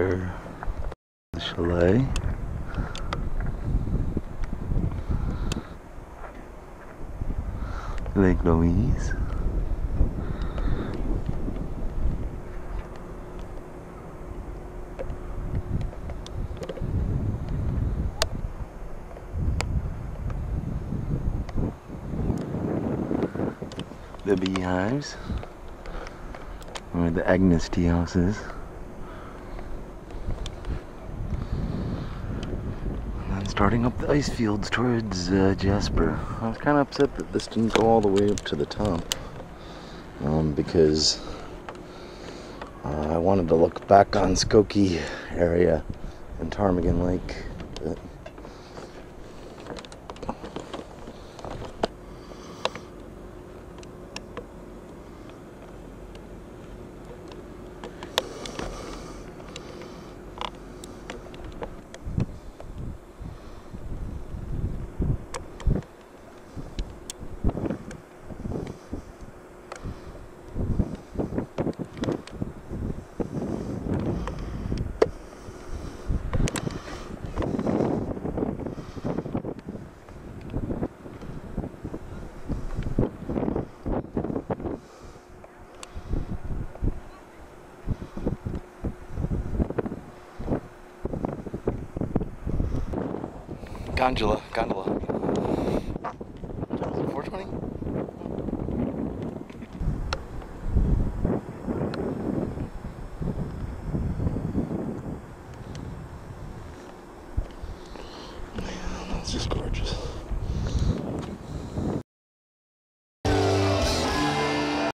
there. The chalet. Lake Louise. The beehives, or the Agnes tea houses. And then starting up the ice fields towards Jasper. I was kind of upset that this didn't go all the way up to the top, because I wanted to look back on Skokie area and Ptarmigan Lake. But gondola. 420? Man, that's just gorgeous.